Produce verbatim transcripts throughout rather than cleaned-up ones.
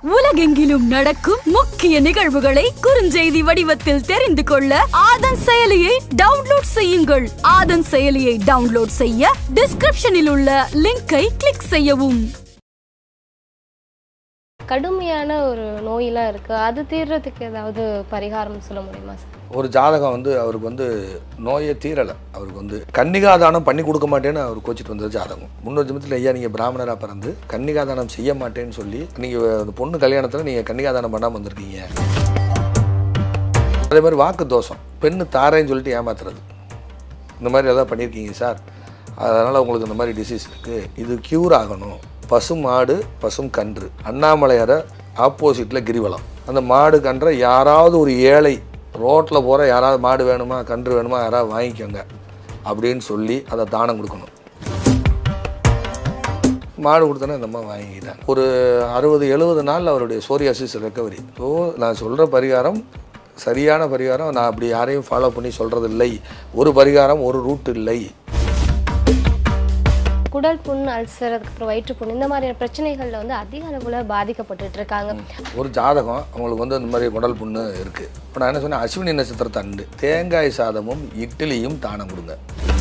உலகெங்கிலும் நடக்கும் முக்கிய நிகழ்வுகளை குறுஞ்செய்தி வடிவத்தில் தெரிந்து கொள்ள ஆதன் செயலியை டவுன்லோட் செய்யுங்கள். ஆதன் செயலியை டவுன்லோட் செய்ய டிஸ்கிரிப்ஷனில் உள்ள லிங்கை கிளிக் செய்யவும். கடுமையான ஒரு நோயெல்லாம் இருக்குது, அது தீர்றதுக்கு ஏதாவது பரிகாரம் சொல்ல முடியுமா சார்? ஒரு ஜாதகம் வந்து அவருக்கு வந்து நோயே தீரலை, அவருக்கு வந்து கன்னிகாதானம் பண்ணி கொடுக்க மாட்டேன்னு அவர் கோச்சிட்டு வந்தது ஜாதகம். முன்னொரு ஜமத்தில் ஐயா நீங்கள் பிராமணராக பிறந்து கன்னிகாதானம் செய்ய மாட்டேன்னு சொல்லி நீங்கள் அந்த பொண்ணு கல்யாணத்தில் நீங்கள் கன்னிகாதானம் பண்ணாமல் வந்திருக்கீங்க. அதே மாதிரி வாக்கு தோஷம், பெண்ணு தாரேன்னு சொல்லிட்டு ஏமாத்துறது, இந்த மாதிரி எதாவது பண்ணியிருக்கீங்க சார், அதனால் உங்களுக்கு இந்த மாதிரி டிசீஸ் இருக்குது, இது க்யூர் ஆகணும். பசும் மாடு பசும் கன்று, அண்ணாமலையாரை ஆப்போசிட்டில் கிரிவலம். அந்த மாடு கன்றை யாராவது ஒரு ஏழை ரோட்டில் போகிற யாராவது மாடு வேணுமா கன்று வேணுமா யாராவது வாங்கிக்கோங்க அப்படின்னு சொல்லி அதை தானம் கொடுக்கணும். மாடு கொடுத்தோன்னா இந்த மாதிரி வாங்கிக்கிட்டேன். ஒரு அறுபது எழுபது நாள் அவருடைய சோரியாசிஸ் ரெக்கவரி. ஸோ நான் சொல்கிற பரிகாரம் சரியான பரிகாரம், நான் அப்படி யாரையும் ஃபாலோ பண்ணி சொல்கிறது இல்லை. ஒரு பரிகாரம் ஒரு ரூட் இல்லை. குடல் புண், அல்சர், அதுக்கப்புறம் வயிற்று புண், இந்த மாதிரியான பிரச்சனைகளில் வந்து அதிக அளவில் பாதிக்கப்பட்டு இருக்காங்க. ஒரு ஜாதகம் அவங்களுக்கு வந்து இந்த மாதிரி குடல் புண்ணு இருக்குது. இப்போ நான் என்ன சொன்னேன், அஸ்வினி நட்சத்திரத்தை அண்டு தேங்காய் சாதமும் இட்லியும் தானம் கொடுங்க.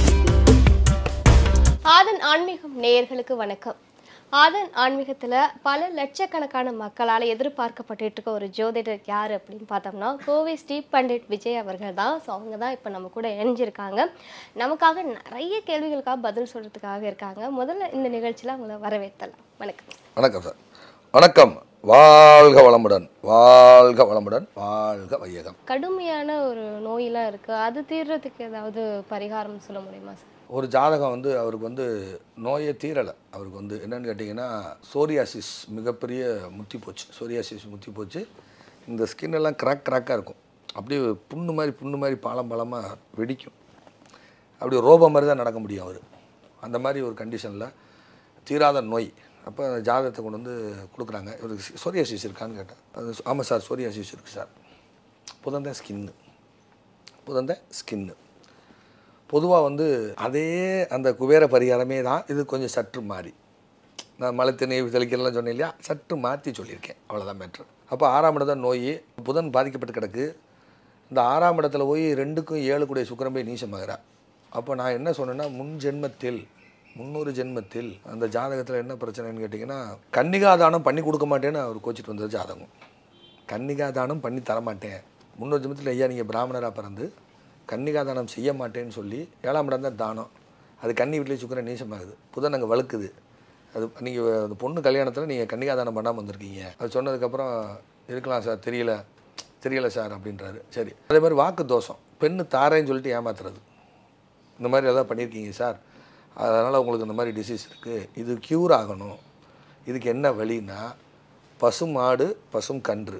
ஆதன் ஆன்மீகம் நேயர்களுக்கு வணக்கம். ஆதன் ஆன்மீகத்தில் பல லட்சக்கணக்கான மக்களால் எதிர்பார்க்கப்பட்டு இருக்க ஒரு ஜோதிடர் யார் அப்படின்னு பார்த்தோம்னா கோவை ஸ்ரீ பண்டிட் விஜய் அவர்கள் தான். ஸோ அவங்க தான் இப்போ நம்ம கூட இணைஞ்சிருக்காங்க. நமக்காக நிறைய கேள்விகளுக்காக பதில் சொல்கிறதுக்காக இருக்காங்க. முதல்ல இந்த நிகழ்ச்சியில் அவங்கள வரவேற்றலாம். வணக்கம். வணக்கம் சார். வணக்கம். வாழ்க வளமுடன், வாழ்க வளமுடன், வாழ்க வையகம். கடுமையான ஒரு நோயெல்லாம் இருக்குது, அது தீர்றதுக்கு ஏதாவது பரிகாரம் சொல்ல முடியுமா சார்? ஒரு ஜாதகம் வந்து அவருக்கு வந்து நோயே தீரலை, அவருக்கு வந்து என்னென்னு கேட்டிங்கன்னா சோரியாசிஸ் மிகப்பெரிய முத்தி போச்சு. சோரியாசிஸ் முத்தி போச்சு. இந்த ஸ்கின் எல்லாம் கிராக் கிராக்காக இருக்கும், அப்படியே புண்ணு மாதிரி புண்ணு மாதிரி பாலம் பாலமாக வெடிக்கும். அப்படி ரோபோ மாதிரி தான் நடக்க முடியும் அவர். அந்த மாதிரி ஒரு கண்டிஷனில் தீராத நோய். அப்போ அந்த ஜாதகத்தை கொண்டு வந்து கொடுக்குறாங்க. இவருக்கு சோரியாசிஸ் இருக்கான்னு கேட்டேன். அது ஆமாம் சார் சோரியாசிஸ் இருக்குது சார். புதந்த ஸ்கின்னு புதந்த ஸ்கின்னு பொதுவாக வந்து அதே அந்த குபேர பரிகாரமே தான். இது கொஞ்சம் சற்று மாறி, நான் மலை தண்ணீர் தெளிக்கிறலாம் சொன்னேன் இல்லையா, சற்று மாற்றி சொல்லியிருக்கேன், அவ்வளோதான் மேட்ரு. அப்போ ஆறாம் இடம் தான் நோய், புதன் பாதிக்கப்பட்டு கிடக்கு. இந்த ஆறாம் இடத்துல போய் ரெண்டுக்கும் ஏழு கூடிய சுக்கிரன் போய் நீசமாகிறா. அப்போ நான் என்ன சொன்னேன்னா, முன் ஜென்மத்தில் முன்னூறு ஜென்மத்தில் அந்த ஜாதகத்தில் என்ன பிரச்சனைன்னு கேட்டிங்கன்னா, கன்னிகாதானம் பண்ணி கொடுக்க மாட்டேன்னு அவர் கோச்சிட்டு வந்தது ஜாதகம். கன்னிகாதானம் பண்ணி தரமாட்டேன், முன்னூறு ஜென்மத்தில் ஐயா நீங்கள் பிராமணராக பிறந்து கன்னிகாதானம் செய்ய மாட்டேன்னு சொல்லி ஏழாம் இடம் தான் தானம். அது கன்னி வீட்டிலே சுக்கிரன் நீசமாகுது, புதன் அங்கே வழுக்குது. அது நீங்கள் அந்த பொண்ணு கல்யாணத்தில் நீங்கள் கன்னிகாதானம் பண்ணாமல் வந்திருக்கீங்க. அது சொன்னதுக்கப்புறம் இருக்கலாம் சார், தெரியல தெரியல சார் அப்படின்றாரு. சரி. அதே மாதிரி வாக்கு தோஷம், பெண்ணு தாரேன்னு சொல்லிட்டு ஏமாத்துறது, இந்த மாதிரி எதாவது பண்ணியிருக்கீங்க சார், அதனால் உங்களுக்கு இந்த மாதிரி டிசீஸ் இருக்குது, இது க்யூர் ஆகணும். இதுக்கு என்ன வழின்னா, பசும் மாடு பசும் கன்று,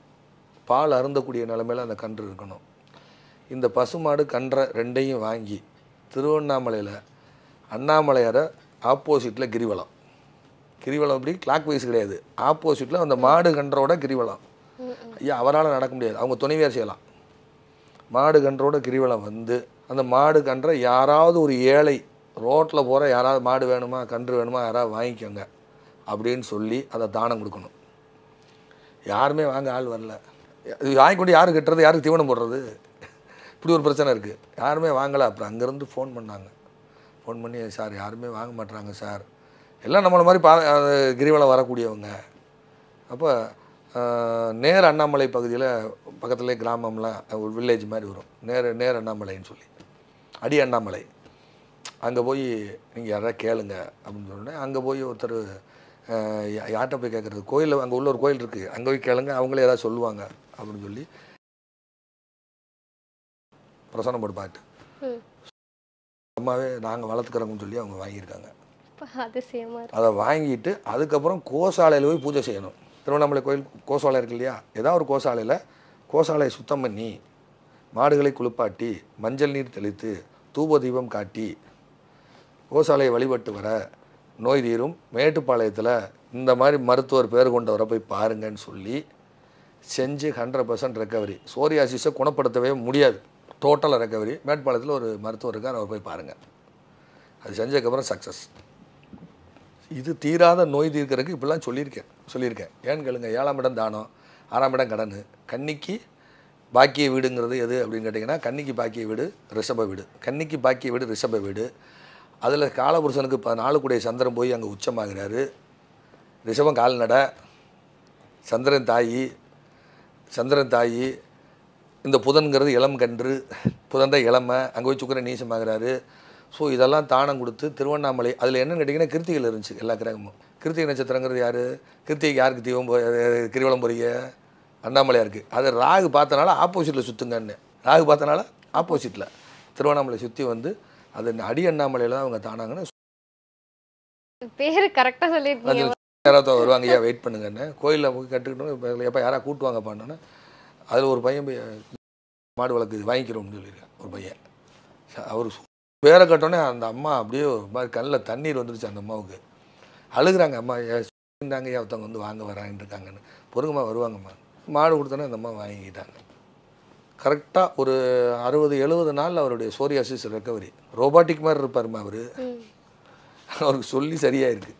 பால் அருந்தக்கூடிய நிலைமையில் அந்த கன்று இருக்கணும். இந்த பசுமாடு கன்றை ரெண்டையும் வாங்கி திருவண்ணாமலையில் அண்ணாமலையாரை ஆப்போசிட்டில் கிரிவலம். கிரிவலம் அப்படி கிளாக் வைஸ் கிடையாது, ஆப்போசிட்டில் அந்த மாடு கன்றோட கிரிவலம். ஐயா அவரால் நடக்க முடியாது, அவங்க துணைவியார் செய்யலாம். மாடு கன்றோட கிரிவலம் வந்து அந்த மாடு கன்றை யாராவது ஒரு ஏழை ரோட்டில் போகிற யாராவது மாடு வேணுமா கன்று வேணுமா யாராவது வாங்கிக்கோங்க அப்படின்னு சொல்லி அதை தானம் கொடுக்கணும். யாருமே வாங்க ஆள் வரல, வாங்கி கொண்டு யாரு கட்டுறது, யாருக்கு தீவனம் போடுறது, இப்படி ஒரு பிரச்சனை இருக்குது. யாருமே வாங்கலை. அப்புறம் அங்கேருந்து ஃபோன் பண்ணாங்க. ஃபோன் பண்ணி சார் யாருமே வாங்க மாட்டுறாங்க சார், எல்லாம் நம்மளை மாதிரி பா கிரிவலம் வரக்கூடியவங்க. அப்போ நேர் அண்ணாமலை பகுதியில் பக்கத்துலேயே கிராமம்லாம் ஒரு வில்லேஜ் மாதிரி வரும், நேர் நேர் அண்ணாமலைன்னு சொல்லி, அடி அண்ணாமலை. அங்கே போய் நீங்கள் யாராவது கேளுங்க அப்படின்னு சொன்னேன். அங்கே போய் ஒருத்தர் யார்கிட்ட போய் கேட்குறது, கோயில் அங்கே உள்ள ஒரு கோயில் இருக்குது, அங்கே போய் கேளுங்க, அவங்களே ஏதாவது சொல்லுவாங்க அப்படின்னு சொல்லி பிரசனம் போட்டு பாட்டு அம்மாவே நாங்கள் வளர்த்துக்கிறோம்னு சொல்லி அவங்க வாங்கியிருக்காங்க. அதை வாங்கிட்டு அதுக்கப்புறம் கோசாலையில் போய் பூஜை செய்யணும். திருவண்ணாமலை கோயில் கோசாலை இருக்கு இல்லையா, ஏதாவது ஒரு கோசாலையில் கோசாலையை சுத்தம் பண்ணி மாடுகளை குளிப்பாட்டி மஞ்சள் நீர் தெளித்து தூப தீபம் காட்டி கோசாலையை வழிபட்டு வர நோய் தீரும். மேட்டுப்பாளையத்தில் இந்த மாதிரி மருத்துவர் பேர் கொண்டவரை போய் பாருங்கன்னு சொல்லி செஞ்சு ஹண்ட்ரட் பர்சன்ட் ரெக்கவரி. சோரியாசிஸை குணப்படுத்தவே முடியாது, டோட்டலாக ரெக்கவரி. மேட்டுப்பாளையத்தில் ஒரு மருத்துவர் இருக்கார், அவர் போய் பாருங்கள். அது செஞ்சதுக்கப்புறம் சக்ஸஸ். இது தீராத நோய் தீர்க்கறதுக்கு இப்படிலாம் சொல்லியிருக்கேன் சொல்லியிருக்கேன் ஏன்னு கேளுங்க. ஏழாம் இடம் தானம், ஆறாம் இடம் கடன், கன்னிக்கு பாக்கிய வீடுங்கிறது எது அப்படின்னு கேட்டிங்கன்னா கன்னிக்கு பாக்கிய வீடு ரிஷப வீடு. கன்னிக்கு பாக்கிய வீடு ரிஷப வீடு. அதில் காலபுருஷனுக்கு இப்போ நாலு கூடிய சந்திரன் போய் அங்கே உச்சமாகிறாரு. ரிஷபம் கால்நடை, சந்திரன் தாயி, சந்திரன் தாயி, இந்த புதன்கிறது இளம் கன்று, புதன் தான் இளமை, அங்கே போய் சுக்கிரன் நீசமாகிறாரு. ஸோ இதெல்லாம் தானம் கொடுத்து திருவண்ணாமலை அதில் என்னென்னு கேட்டிங்கன்னா கிருத்திகையில் இருந்துச்சு எல்லா கிரகமும். கிருத்திகை நட்சத்திரங்கிறது யார்? கிருத்திகைக்கு யாருக்கு தீபம் கிரிவலம் போறீங்க? அண்ணாமலையாக இருக்குது. அது ராகு பார்த்தனால ஆப்போசிட்டில் சுற்றுங்கன்னு, ராகு பார்த்தனால ஆப்போசிட்டில் திருவண்ணாமலை சுற்றி வந்து அது அடி அண்ணாமலையில் தான் அவங்க தானாங்கன்னு பேர் கரெக்டாக சொல்லியிருக்கீங்க. யாராவது வருவாங்க, ஐயா வெயிட் பண்ணுங்கன்னு கோயிலில் போய் கட்டுக்கிட்டோம். எப்போ யாராவது கூட்டுவாங்க பண்ணோன்னா அதில் ஒரு பையன் போய் மாடு வளர்க்குது வாங்கிக்கிறோம்னு சொல்லியிருக்கேன். ஒரு பையன் அவர் பேரை கட்டோன்னே அந்த அம்மா அப்படியே ஒரு மாதிரி கண்ணில் தண்ணீர் வந்துருச்சு. அந்த அம்மாவுக்கு அழுகுறாங்க. அம்மா இருந்தாங்க ஐயா ஒருத்தவங்க வந்து வாங்க வரான்னு இருக்காங்கன்னு. பொறுங்கம்மா வருவாங்கம்மா. மாடு கொடுத்தோன்னே அந்த அம்மா வாங்கிக்கிட்டாங்க. கரெக்டாக ஒரு அறுபது எழுபது நாள் அவருடைய சோரியாசிஸ் ரெக்கவரி. ரோபாட்டிக் மாதிரி இருப்பாருமா அவர். அவருக்கு சொல்லி சரியாக இருக்குது.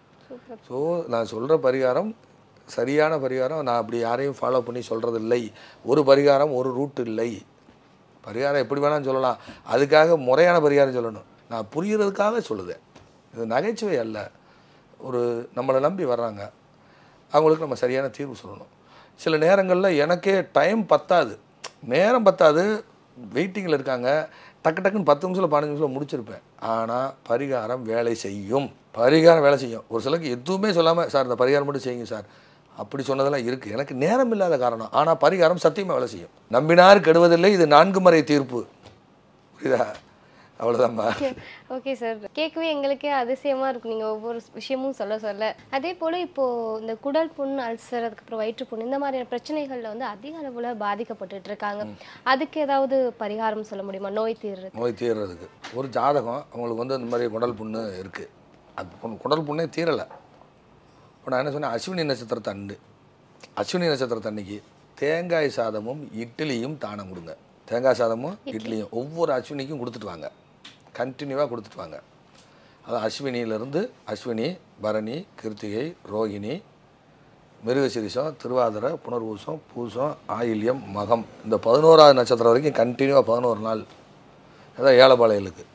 ஸோ நான் சொல்கிற பரிகாரம் சரியான பரிகாரம். நான் அப்படி யாரையும் ஃபாலோ பண்ணி சொல்கிறது இல்லை. ஒரு பரிகாரம் ஒரு ரூட் இல்லை. பரிகாரம் எப்படி வேணாலும் சொல்லலாம். அதுக்காக முறையான பரிகாரம் சொல்லணும். நான் புரிகிறதுக்காக சொல்லுதேன். இது நகைச்சுவை அல்ல. ஒரு நம்மளை நம்பி வர்றாங்க, அவங்களுக்கு நம்ம சரியான தீர்வு சொல்லணும். சில நேரங்களில் எனக்கே டைம் பத்தாது, நேரம் பத்தாது, வெயிட்டிங்கில் இருக்காங்க. டக்கு டக்குன்னு பத்து நிமிஷத்தில் பதினஞ்சு நிமிஷத்தில் முடிச்சிருப்பேன். ஆனால் பரிகாரம் வேலை செய்யும். பரிகாரம் வேலை செய்யும். ஒரு சிலருக்கு எதுவுமே சொல்லாமல் சார் இந்த பரிகாரம் மட்டும் செய்யுங்க சார் அப்படி சொன்னதெல்லாம் இருக்குது. எனக்கு நேரம் இல்லாத காரணம். ஆனால் பரிகாரம் சத்தியமாக வேலை செய்யும். நம்பினார் கெடுவதில்லை. இது நான்கு முறை தீர்ப்பு. புரியுதா? அவ்வளோதான்மா. ஓகே சார், கேட்கவே எங்களுக்கே அதிசயமாக இருக்கும் நீங்கள் ஒவ்வொரு விஷயமும் சொல்ல சொல்ல. அதே போல் இப்போது இந்த குடல் புண், அல்சர், அதுக்கப்புறம் வயிற்று புண், இந்த மாதிரியான பிரச்சனைகளில் வந்து அதிக அளவில் பாதிக்கப்பட்டு இருக்காங்க. அதுக்கு ஏதாவது பரிகாரம் சொல்ல முடியுமா? நோய் தீர்றது நோய் தீர்றதுக்கு ஒரு ஜாதகம் அவங்களுக்கு வந்து இந்த மாதிரி குடல் புண்ணு இருக்குது. அது குடல் புண்ணே தீரலை. இப்போ நான் என்ன சொன்னேன், அஸ்வினி நட்சத்திரத்தை அண்டு அஸ்வினி நட்சத்திரத்தை அன்னைக்கு தேங்காய் சாதமும் இட்லியும் தானம் கொடுங்க. தேங்காய் சாதமும் இட்லியும் ஒவ்வொரு அஸ்வினிக்கும் கொடுத்துட்டு வாங்க. கண்டினியூவாக கொடுத்துட்டு வாங்க. அது அஸ்வினியிலேருந்து அஸ்வினி, பரணி, கிருத்திகை, ரோகிணி, மிருகசிரிசம், திருவாதிரை, புனர்பூசம், பூசம், ஆயில்யம், மகம், இந்த பதினோராவது நட்சத்திரம் வரைக்கும் கண்டினியூவாக பதினோரு நாள். அதான் ஏலப்பாளையலுக்கு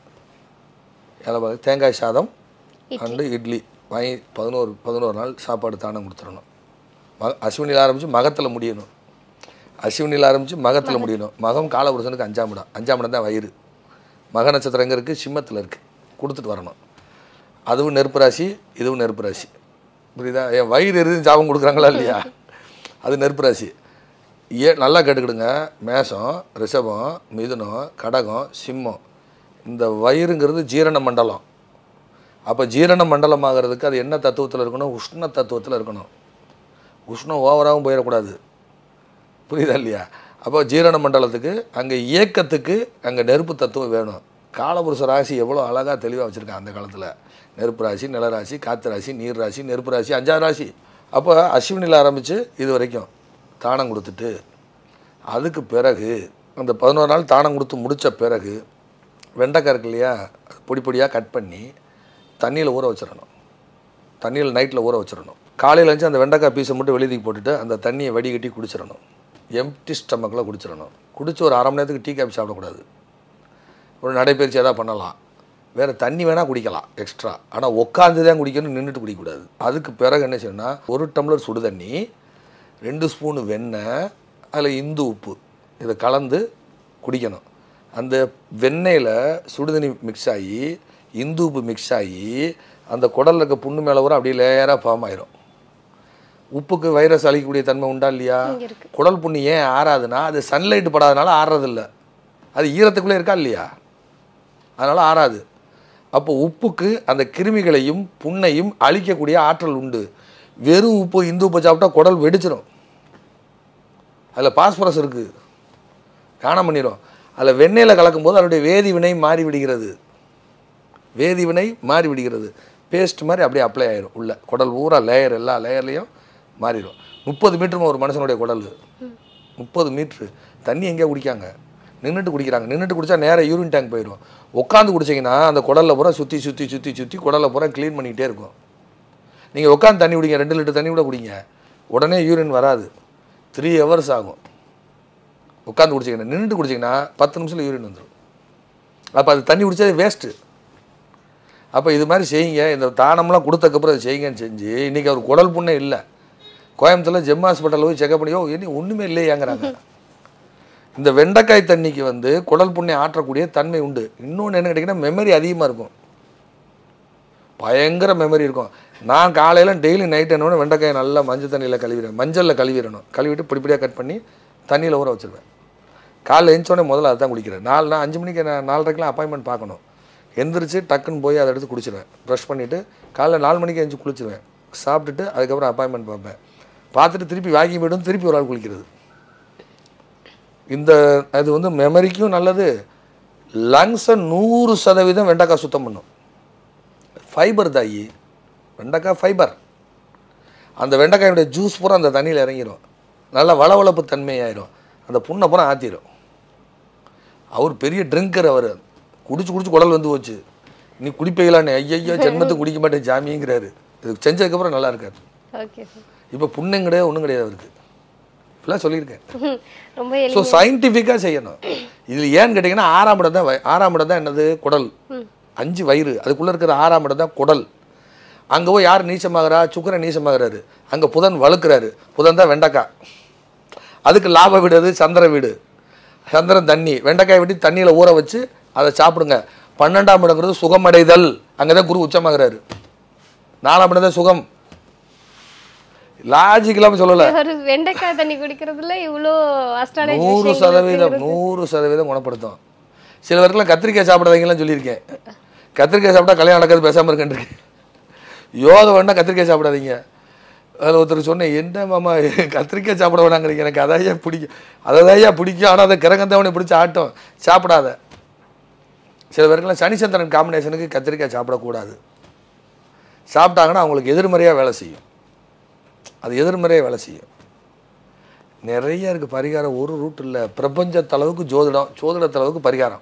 ஏலப்பாளையம் தேங்காய் சாதம் அண்டு இட்லி வாங்கி பதினோரு பதினோரு நாள் சாப்பாடு தானம் கொடுத்துடணும். ம அஸ்வினியில் ஆரம்பித்து மகத்தில் முடியணும். அஸ்வினியில் ஆரம்பித்து மகத்தில் முடியணும். மகம் காலபுருஷனுக்கு அஞ்சாம் இடம். அஞ்சாம் இடம் தான் வயிறு. மக நட்சத்திரம் எங்கே இருக்குது? சிம்மத்தில் இருக்குது. கொடுத்துட்டு வரணும். அதுவும் நெருப்பு ராசி, இதுவும் நெருப்பு ராசி. புரியுதா? என் வயிறு எரிஞ்சு ஜாபம் கொடுக்குறாங்களா இல்லையா? அது நெருப்பு ராசி. ஏ நல்லா கேட்டுக்கிடுங்க. மேஷம், ரிஷபம், மிதுனம், கடகம், சிம்மம். இந்த வயிறுங்கிறது ஜீரண மண்டலம். அப்போ ஜீரண மண்டலம் ஆகிறதுக்கு அது என்ன தத்துவத்தில் இருக்கணும்? உஷ்ண தத்துவத்தில் இருக்கணும். உஷ்ணம் ஓவராகவும் போயிடக்கூடாது. புரியுதா இல்லையா? அப்போ ஜீரண மண்டலத்துக்கு அங்கே இயக்கத்துக்கு அங்கே நெருப்பு தத்துவம் வேணும். காலபுருஷ ராசி எவ்வளோ அழகாக தெளிவாக வச்சுருக்காங்க அந்த காலத்தில். நெருப்பு ராசி, நிலராசி, காற்று ராசி, நீர் ராசி, நெருப்பு ராசி, அஞ்சாறு ராசி. அப்போ அஸ்வினியில் ஆரம்பித்து இது வரைக்கும் தானம் கொடுத்துட்டு அதுக்கு பிறகு அந்த பதினோரு நாள் தானம் கொடுத்து முடித்த பிறகு வெண்டைக்காய் இருக்கு இல்லையா, பொடி பொடியாக கட் பண்ணி தண்ணியில் ஊற வச்சிடணும். தண்ணியில் நைட்டில் ஊற வச்சிடணும். காலையில் எழுந்து அந்த வெண்டைக்காய் பீஸை மட்டும் வெளியே போட்டுட்டு அந்த தண்ணியை வடிகட்டி குடிச்சிடணும். எம்டி ஸ்டமக்கில் குடிச்சிடணும். குடித்து ஒரு அரை மணி நேரத்துக்கு டீ காஃபி சாப்பிடக்கூடாது. ஒரு நடைப்பயிற்சி எதாவது பண்ணலாம். வேறு தண்ணி வேணால் குடிக்கலாம் எக்ஸ்ட்ரா. ஆனால் உட்காந்து தான் குடிக்கணும், நின்றுட்டு குடிக்கக்கூடாது. அதுக்கு பிறகு என்ன செய்யணும்னா ஒரு டம்ளர் சுடு தண்ணி, ரெண்டு ஸ்பூனு வெண்ணெய், அதில் இந்து உப்பு இதை கலந்து குடிக்கணும். அந்த வெண்ணெயில் சுடுதண்ணி மிக்ஸ் ஆகி இந்து உப்பு மிக்ஸ் ஆகி அந்த குடலில் இருக்க புண்ணு மேலே வரும் அப்படியே லேயராக ஃபார்ம் ஆயிரும். உப்புக்கு வைரஸ் அழிக்கக்கூடிய தன்மை உண்டா இல்லையா? குடல் புண்ணு ஏன் ஆறாதுன்னா அது சன்லைட்டு படாதனால ஆறுறதில்ல. அது ஈரத்துக்குள்ளே இருக்கா இல்லையா, அதனால் ஆறாது. அப்போ உப்புக்கு அந்த கிருமிகளையும் புண்ணையும் அழிக்கக்கூடிய ஆற்றல் உண்டு. வெறும் உப்பு இந்து உப்பை சாப்பிட்டா குடல் வெடிச்சிடும். அதில் பாஸ்பரஸ் இருக்குது, காணாம பண்ணிடும். அதில் வெண்ணெயில் கலக்கும்போது அதனுடைய வேதி வினை மாறி விடுகிறது. வேதி வினை மாறி விடுகிறது. பேஸ்ட் மாதிரி அப்படியே அப்ளை ஆயிரும். உள்ள குடல் ஊரா லேயர் எல்லா லேயர்லேயும் மாறிடும். முப்பது மீட்டருமா ஒரு மனுஷனுடைய குடல், முப்பது மீட்ரு. தண்ணி எங்கேயா குடிக்காங்க, நின்றுட்டு குடிக்கிறாங்க. நின்றுட்டு குடித்தா நேராக யூரின் டேங்க் போயிடும். உட்காந்து குடிச்சிங்கன்னா அந்த குடலில் பூரா சுற்றி சுற்றி சுற்றி சுற்றி குடலை பூரா க்ளீன் பண்ணிக்கிட்டே இருக்கும். நீங்கள் உட்காந்து தண்ணி குடிங்க, ரெண்டு லிட்டர் தண்ணி கூட குடிங்க, உடனே யூரின் வராது. த்ரீ ஹவர்ஸ் ஆகும். உட்காந்து குடிச்சிங்கன்னா, நின்றுட்டு குடிச்சிங்கன்னா பத்து நிமிஷத்தில் யூரின் வந்துடும். அப்போ அது தண்ணி குடித்தா வேஸ்ட்டு. அப்போ இது மாதிரி செய்யுங்க. இந்த தானம்லாம் கொடுத்தக்கப்புறம் அதை செய்யுங்கன்னு செஞ்சு இன்றைக்கி அவர் குடல் புண்ணே இல்லை. கோயம்புத்தூரில் ஜெம் ஹாஸ்பிட்டலில் போய் செக்அப் பண்ணியோ இனி ஒன்றுமே இல்லையாங்கிறாங்க. இந்த வெண்டைக்காய் தண்ணிக்கு வந்து குடல் புண்ணை ஆற்றக்கூடிய தன்மை உண்டு. இன்னொன்று என்ன கேட்டிங்கன்னா, மெமரி அதிகமாக இருக்கும், பயங்கர மெமரி இருக்கும். நான் காலையில் டெய்லி நைட் என்னோட வெண்டைக்காயை நல்லா மஞ்சள் தண்ணியில் கழுவிடுவேன், மஞ்சளில் கழுவிடணும், கழுவிட்டு பிடிப்படியாக கட் பண்ணி தண்ணியில் ஊற வச்சுருவேன். காலையில் எழுந்தோடனே முதல்ல அதை தான் குடிக்கிறேன். நாலு நான் அஞ்சு மணிக்கு நான் நாலரைக்கெலாம் அப்பாயின்மெண்ட் பார்க்கணும். எந்திரிச்சு டக்குன்னு போய் அதை எடுத்து குடிச்சிடுவேன். ப்ரஷ் பண்ணிவிட்டு காலைல நாலு மணிக்கு எழுந்து குளிச்சிடுவேன். சாப்பிட்டுட்டு அதுக்கப்புறம் அப்பாயின்மெண்ட் பார்ப்பேன். பார்த்துட்டு திருப்பி வாக்கிங் போய்ட்டு திருப்பி ஒரு ஆள் குளிக்கிறது. இந்த அது வந்து மெமரிக்கும் நல்லது. லங்ஸை நூறு சதவீதம் வெண்டைக்காய் சுத்தம் பண்ணும். ஃபைபர் தாயி, வெண்டைக்காய் ஃபைபர். அந்த வெண்டைக்காயோடைய ஜூஸ் பூரா அந்த தண்ணியில் இறங்கிடும், நல்லா வளவளப்பு தன்மையாயிரும், அந்த புண்ணை பூரா ஆற்றிடும். அவர் பெரிய ட்ரிங்கர், அவர் குடிச்சு குடிச்சு குடல் வந்து போச்சு. நீ குடிப்பீங்களான்னு, ஐயோ ஜென்மத்துக்கு குடிக்க மாட்டேன் ஜாமிங்கிறாரு. இது செஞ்சதுக்கப்புறம் நல்லா இருக்காரு. இப்போ புண்ணும் கிடையாது, ஒன்றும் கிடையாது அவருக்கு. இப்பெல்லாம் சொல்லியிருக்கேன். ஸோ சயின்டிஃபிக்காக செய்யணும். இதில் ஏன்னு கேட்டிங்கன்னா, ஆறாம் இடம் தான் ஆறாம் இடம் தான் என்னது, குடல். அஞ்சு வயிறு, அதுக்குள்ளே இருக்கிற ஆறாம் இடம் தான் குடல். அங்கே போய் யார் நீச்சமாகறா, சுக்கரன் நீச்சமாகறாரு, அங்கே புதன் வழுக்கிறாரு. புதன் தான் வெண்டைக்காய். அதுக்கு லாப வீடு அது சந்திர வீடு. சந்திரன் தண்ணி, வெண்டைக்காய் வெட்டி தண்ணியில் ஊற வச்சு அதை சாப்பிடுங்க. பன்னெண்டாம் இடங்கிறது சுகமடைதல், அங்கே தான் குரு உச்சமாகறாரு. நாலாம் இடம் தான் சுகம். லாஜிக்கலாம சொல்லலை. வெண்டைக்காய் தண்ணி குடிக்கிறதுல இவ்வளோ நூறு சதவீதம் நூறு சதவீதம் குணப்படுத்தும். சில பேருக்குலாம் கத்திரிக்காய் சாப்பிடாதீங்கலாம் சொல்லியிருக்கேன். கத்திரிக்காய் சாப்பிட்டா கல்யாணம் நடக்காது, பேசாமல் இருக்கேன். யோகா வேணா கத்திரிக்காய் சாப்பிடாதீங்க. அதில் ஒருத்தர் சொன்னேன், என்ன மாமா கத்திரிக்காய் சாப்பிட வேணாங்கிறீங்க, எனக்கு அதையா பிடிக்கும், அதையா பிடிக்கும், ஆனால் அதை கிரகந்தவனை பிடிச்சி ஆட்டம் சாப்பிடாத. சில பேருக்குலாம் சனிச்சந்திரன் காம்பினேஷனுக்கு கத்திரிக்காய் சாப்பிடக்கூடாது. சாப்பிட்டாங்கன்னா அவங்களுக்கு எதிர்மறையாக வேலை செய்யும். அது எதிர்மறையாக வேலை செய்யும். நிறைய இருக்குது பரிகாரம். ஒரு ரூட் இல்லை, பிரபஞ்சத்தளவுக்கு ஜோதிடம், ஜோதிடத்தளவுக்கு பரிகாரம்.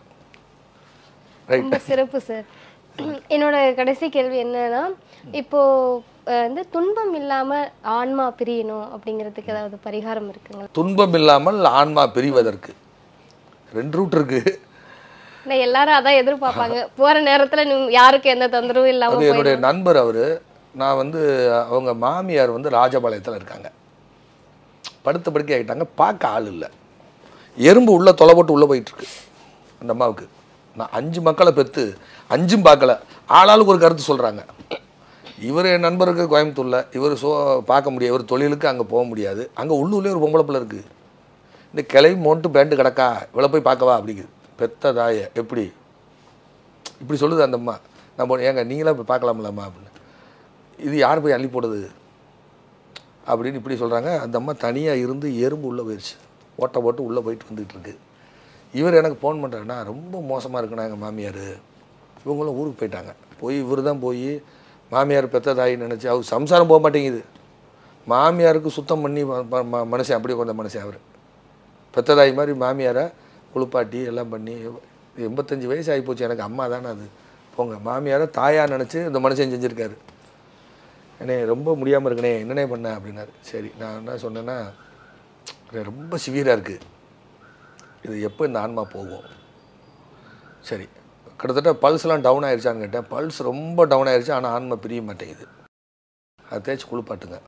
ரைட், சிறப்பு சார். என்னோட கடைசி கேள்வி என்னன்னா, இப்போ வந்து துன்பம் இல்லாமல் ஆன்மா பிரியணும் அப்படிங்கிறதுக்கு ஏதாவது பரிகாரம் இருக்குங்களா? துன்பம் இல்லாமல் ஆன்மா பிரிவதற்கு ரெண்டு ரூட் இருக்கு. எல்லாரும் அதான் எதிர்பார்ப்பாங்க, போற நேரத்துல யாருக்கு எந்த தொந்தரவும் இல்லாம. என்னுடைய நண்பர் அவரு, நான் வந்து அவங்க மாமியார் வந்து ராஜபாளையத்தில் இருக்காங்க, படுத்த படுக்கை ஆகிட்டாங்க, பார்க்க ஆள் இல்லை, எறும்பு உள்ளே தொலை போட்டு உள்ளே போயிட்டுருக்கு அந்த அம்மாவுக்கு. நான் அஞ்சு மக்களை பெற்று அஞ்சும் பார்க்கல, ஆளாளுக்கு ஒரு கருத்து சொல்கிறாங்க. இவர் என் நண்பருக்கு கோயம்புத்தூரில், இவர் சோ பார்க்க முடியாது, இவர் தொழிலுக்கு அங்கே போக முடியாது, அங்கே உள்ளூர்லேயே ஒரு பொம்பளை பிள்ளை இருக்குது, இந்த கிளவி மோட்டு பேண்ட்டு கிடக்கா, இவ்வளோ போய் பார்க்கவா அப்படிங்குது. பெத்த தாயை எப்படி இப்படி சொல்லுது அந்த அம்மா. நான் போனேன், ஏங்க நீங்களாம் போய் பார்க்கலாம்லம்மா அப்படின்னு. இது யார் போய் அள்ளி போடுறது அப்படின்னு இப்படி சொல்கிறாங்க. அந்த அம்மா தனியாக இருந்து எறும்பு உள்ளே போயிடுச்சு, ஓட்டை போட்டு உள்ளே போயிட்டு வந்துகிட்டு இருக்கு. இவர் எனக்கு ஃபோன் பண்ணுறாருன்னா, ரொம்ப மோசமாக இருக்குண்ணா எங்கள் மாமியார், இவங்களும் ஊருக்கு போயிட்டாங்க. போய் இவர் தான் போய் மாமியார் பெத்த தாயின்னு நினச்சி, அவர் சம்சாரம் போக மாட்டேங்குது, மாமியாருக்கு சுத்தம் பண்ணி மனுஷன் அப்படியே கொஞ்சம் மனுஷன். அவர் பெத்த தாய் மாதிரி மாமியாரை குளிப்பாட்டி எல்லாம் பண்ணி, எண்பத்தஞ்சு வயசு ஆகிப்போச்சு எனக்கு, அம்மா தானே அது, போங்க மாமியாரை தாயாக நினச்சி இந்த மனுஷன் செஞ்சுருக்காரு. என்னே ரொம்ப முடியாமல் இருக்கனே, என்னென்ன பண்ணேன் அப்படின்னாரு. சரி, நான் என்ன சொன்னேன்னா, ரொம்ப சிவியராக இருக்குது, இது எப்போ இந்த ஆன்மா போகும்? சரி, கிட்டத்தட்ட பல்ஸ்லாம் டவுன் ஆயிடுச்சான்னு கேட்டேன். பல்ஸ் ரொம்ப டவுன் ஆயிடுச்சு, ஆனால் ஆன்மா பிரிய மாட்டேங்குது, அதை தேய்ச்சி குளிப்பாட்டுங்க,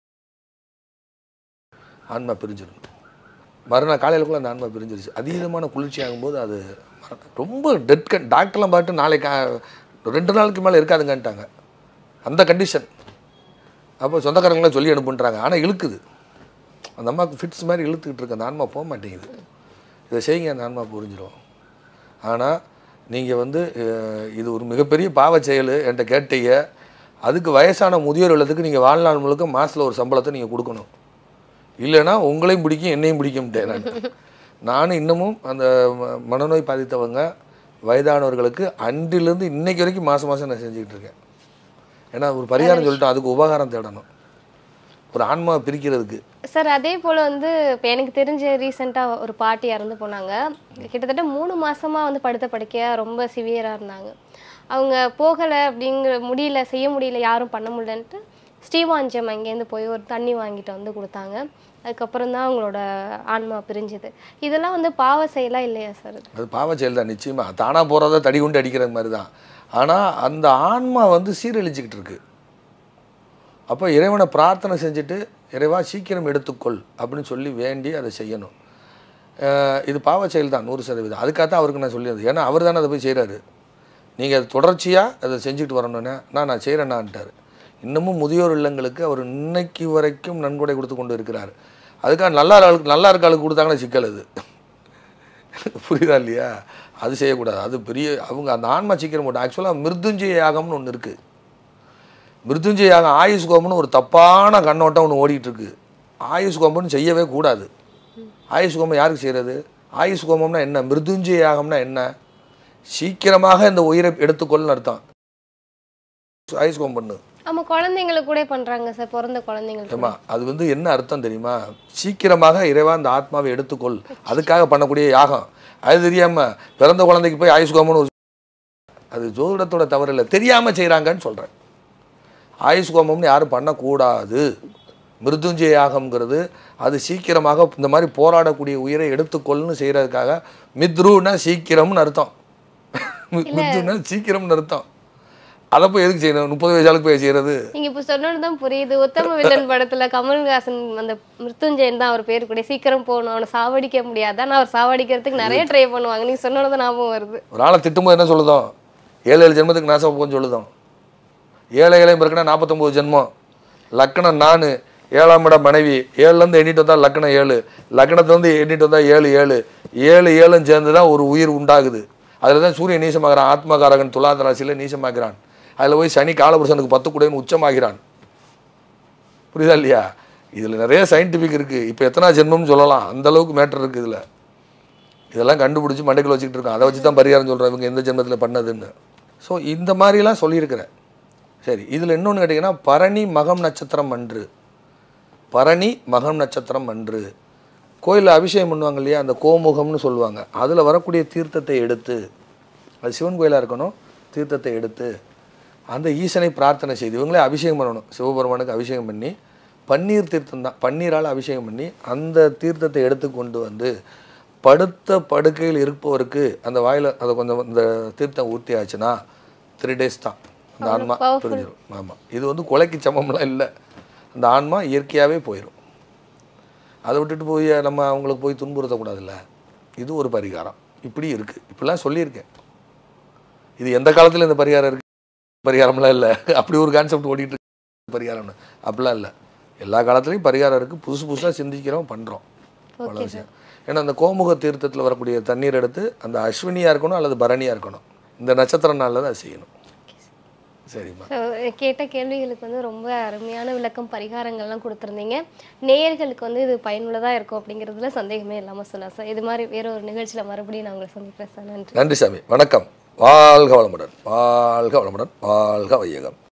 ஆன்மா பிரிஞ்சிடும். மறுநாள் காலையிலக்குள்ளே அந்த ஆன்மா பிரிஞ்சிருச்சு. அதீதமான குளிர்ச்சி ஆகும்போது அது ரொம்ப டெட் கன், டாக்டர்லாம் பார்த்து நாளைக்கு ரெண்டு நாளுக்கு மேலே இருக்காதுங்கன்ட்டாங்க, அந்த கண்டிஷன். அப்போ சொந்தக்காரங்களாம் சொல்லி அனுப்புன்றாங்க, ஆனால் இழுக்குது, அந்த அம்மாவுக்கு ஃபிட்ஸ் மாதிரி இழுத்துக்கிட்டு இருக்கு, அந்த ஆன்மா போக மாட்டேங்குது. இதை செய்யுங்க, அந்த ஆன்மா புரிஞ்சிடும். ஆனால் நீங்கள் வந்து இது ஒரு மிகப்பெரிய பாவ செயல் என்கிட்ட கேட்டீங்க, அதுக்கு வயசான முதியோர் இல்லத்துக்கு நீங்கள் வாழ்நாள் முழுக்க மாதத்தில் ஒரு சம்பளத்தை நீங்கள் கொடுக்கணும், இல்லைன்னா உங்களையும் பிடிக்கும் என்னையும் பிடிக்கும்ட்டேன் நான். நானும் இன்னமும் அந்த மனநோய் பாதித்தவங்க வயதானவர்களுக்கு அன்றிலிருந்து இன்னைக்கு வரைக்கும் மாதம் மாதம் நான் செஞ்சுக்கிட்டு இருக்கேன். ஏன்னா ஒரு பரிகாரம் சொல்லிட்டோம், அதுக்கு உபகாரம் தேடணும் ஒரு ஆன்மாவை பிரிக்கிறதுக்கு. சார் அதே போல் வந்து இப்போ எனக்கு தெரிஞ்ச ரீசெண்டாக ஒரு பாட்டி இறந்து போனாங்க. கிட்டத்தட்ட மூணு மாதமாக வந்து படுத்த படுக்கையாக ரொம்ப சிவியராக இருந்தாங்க. அவங்க போகலை அப்படிங்கிற முடியல, செய்ய முடியல, யாரும் பண்ண முடியலன்ட்டு ஸ்ரீவாஞ்சம் அங்கேருந்து போய் ஒரு தண்ணி வாங்கிட்டு வந்து கொடுத்தாங்க. அதுக்கப்புறம் தான் அவங்களோட ஆன்மா பிரிஞ்சுது. இதெல்லாம் வந்து பாவ செயலா இல்லையா சார்? அது பாவ செயல் தான் நிச்சயமாக. தானாக போகிறத தடி கொண்டு அடிக்கிற மாதிரி தான். ஆனால் அந்த ஆன்மா வந்து சீரழிச்சிக்கிட்டு இருக்கு. அப்போ இறைவனை பிரார்த்தனை செஞ்சுட்டு இறைவா சீக்கிரம் எடுத்துக்கொள் அப்படின்னு சொல்லி வேண்டி அதை செய்யணும். இது பாவ செயல் தான் நூறு சதவீதம். அதுக்காகத்தான் அவருக்கு நான் சொல்லியிருந்தேன். ஏன்னா அவர் தானே அதை போய் செய்கிறாரு. நீங்கள் அது தொடர்ச்சியாக அதை செஞ்சுட்டு வரணுன்னே நான் நான் செய்கிறேன்னான்ட்டார். இன்னமும் முதியோர் இல்லங்களுக்கு அவர் இன்னைக்கு வரைக்கும் நன்கொடை கொடுத்து கொண்டு இருக்கிறார். அதுக்காக நல்லா ஆளுக்கு நல்லா இருக்க ஆளுக்கு கொடுத்தாங்கன்னா சிக்கல் அது. புரியுதா இல்லையா? அது செய்யக்கூடாது. அது பெரிய அவங்க அந்த ஆன்மா சீக்கிரம் போட்டு ஆக்சுவலாக மிருத்யுஞ்சய யாகம்னு ஒன்று இருக்குது. மிருத்யுஞ்சய யாகம் ஆயுஷ் கோம்பம்னு ஒரு தப்பான கண்ணோட்டம் ஒன்று ஓடிட்டுருக்கு. ஆயுஷ் கோம்பம்னு செய்யவே கூடாது. ஆயுஷ் கோம்பம் யாருக்கு செய்கிறது? ஆயுஷ் கோம்பம்னா என்ன? மிருத்யுஞ்சய யாகம்னா என்ன? சீக்கிரமாக இந்த உயிரை எடுத்துக்கொள்ளுன்னு அர்த்தம். ஆயுஷ் கோம்பம் பண்ணு. ஆமாம், குழந்தைங்களுக்கு கூட பண்ணுறாங்க சார், பிறந்த குழந்தைங்களுக்கு. ஆமாம், அது வந்து என்ன அர்த்தம் தெரியுமா? சீக்கிரமாக இறைவா அந்த ஆத்மாவை எடுத்துக்கொள், அதுக்காக பண்ணக்கூடிய யாகம். அது தெரியாமல் பிறந்த குழந்தைக்கு போய் ஆயுஷ் கோம்பம்னு ஒரு அது ஜோதிடத்தோட தவறு இல்லை, தெரியாமல் செய்கிறாங்கன்னு சொல்கிறேன். ஆயுஷ் கோம்பம்னு யாரும் பண்ணக்கூடாது. மிருத்யுஞ்சய யாகம்ங்கிறது அது சீக்கிரமாக இந்த மாதிரி போராடக்கூடிய உயிரை எடுத்துக்கொள்னு செய்கிறதுக்காக. மித்ருன்னா சீக்கிரம்னு அர்த்தம். மித்ருன்னா சீக்கிரம்னு அர்த்தம். அதை போய் எதுக்கு செய்யணும்? முப்பது வயசாளுக்கு போய் செய்யறது. நீங்க இப்போ சொன்னது தான் புரியுது. உத்தம வில்லன் படத்துல கமல்ஹாசன் அந்த மிருத்யுஞ்சயன் தான் அவர் பேர் கூட, சீக்கிரம் போகணும், அவனை சாவடிக்க முடியாது, ஆனால் அவர் சாவடிக்கிறதுக்கு நிறைய ட்ரை பண்ணுவாங்க. நீங்க சொன்னது ஞாபகம் வருது. ஒரு ஆளை திட்டும்போது என்ன சொல்லுதோம்? ஏழு ஏழு ஜென்மத்துக்கு நாசம் போகும்னு சொல்லுதோம். ஏழை ஏழையும் பிறகுனா நாற்பத்தொம்பது ஜென்மம். லக்கணம் நான், ஏழாம் இடம் மனைவி, ஏழுலேருந்து எண்ணிட்டு வந்தால் லக்கணம் ஏழு, லக்கணத்துலேருந்து எண்ணிட்டு வந்தால் ஏழு ஏழு ஏழு ஏழும் சேர்ந்து தான் ஒரு உயிர் உண்டாகுது. அதில் தான் சூரியன் நீசமாகிறான், ஆத்மகாரகன் துலாத ராசியில் நீசமாகிறான். அதில் போய் சனி காலபுருஷனுக்கு பத்து கூடன்னு உச்சமாகிறான். புரியுதா இல்லையா? இதில் நிறைய சயின்டிஃபிக் இருக்குது. இப்போ எத்தனை ஜென்மம்னு சொல்லலாம், அந்தளவுக்கு மேட்டர் இருக்குது இதில். இதெல்லாம் கண்டுபிடிச்சி மண்டைக்குள்ள வச்சுக்கிட்டு இருக்கோம். அதை வச்சு தான் பரிகாரம் சொல்கிறேன் இவங்க எந்த ஜென்மத்தில் பண்ணதுன்னு. ஸோ இந்த மாதிரிலாம் சொல்லியிருக்கிறேன். சரி, இதில் இன்னொன்று கேட்டிங்கன்னா, பரணி மகம் நட்சத்திரம் அன்று, பரணி மகம் நட்சத்திரம் அன்று கோயிலில் அபிஷேகம் பண்ணுவாங்க இல்லையா, அந்த கோமுகம்னு சொல்லுவாங்க. அதில் வரக்கூடிய தீர்த்தத்தை எடுத்து, அது சிவன் கோயிலாக இருக்கணும், தீர்த்தத்தை எடுத்து அந்த ஈசனை பிரார்த்தனை செய்து இவங்களே அபிஷேகம் பண்ணணும். சிவபெருமானுக்கு அபிஷேகம் பண்ணி, பன்னீர் தீர்த்தம் தான், பன்னீரால் அபிஷேகம் பண்ணி அந்த தீர்த்தத்தை எடுத்து கொண்டு வந்து படுத்த படுக்கையில் இருப்பவருக்கு அந்த வாயில் அதை கொஞ்சம் இந்த தீர்த்தம் ஊற்றி ஆச்சுன்னா த்ரீ டேஸ் தான் அந்த ஆன்மா புரிஞ்சிடும். ஆமாம், இது வந்து கொலைக்கு சமம்லாம் இல்லை. அந்த ஆன்மா இயற்கையாகவே போயிடும். அதை விட்டுட்டு போய் நம்ம அவங்களுக்கு போய் துன்புறுத்தக்கூடாதுல்ல. இது ஒரு பரிகாரம். இப்படி இருக்குது. இப்படிலாம் சொல்லியிருக்கேன். இது எந்த காலத்தில் இந்த பரிகாரம் இருக்குது? பரிகாரம்லாம் இல்லை. அப்படி ஒரு கான்செப்ட் ஓடிட்டு இருக்கு பரிகாரம்னு. அப்படிலாம் இல்லை. எல்லா காலத்துலேயும் பரிகாரம் இருக்குது. புதுசு புதுசாக சிந்திக்கிறோம், பண்ணுறோம். அவ்வளோ விஷயம். ஏன்னா அந்த கோமுக தீர்த்தத்தில் வரக்கூடிய தண்ணீர் எடுத்து அந்த அஸ்வினியாக இருக்கணும் அல்லது பரணியாக இருக்கணும். இந்த நட்சத்திர நாளில் தான் செய்யணும். சரிம்மா. கேட்ட கேள்விகளுக்கு வந்து ரொம்ப அருமையான விளக்கம், பரிகாரங்கள்லாம் கொடுத்துருந்தீங்க. நேயர்களுக்கு வந்து இது பயனுள்ளதாக இருக்கும் அப்படிங்கிறதுல சந்தேகமே இல்லாமல் சொன்னேன் சார். இது மாதிரி வேற ஒரு நிகழ்ச்சியில் மறுபடியும் நான் உங்களை சந்திக்கிறேன் சார். நன்றி. நன்றி சாமி. வணக்கம். வாழ்க வளமுடன், வாழ்க வளமுடன், வாழ்க வையகம்.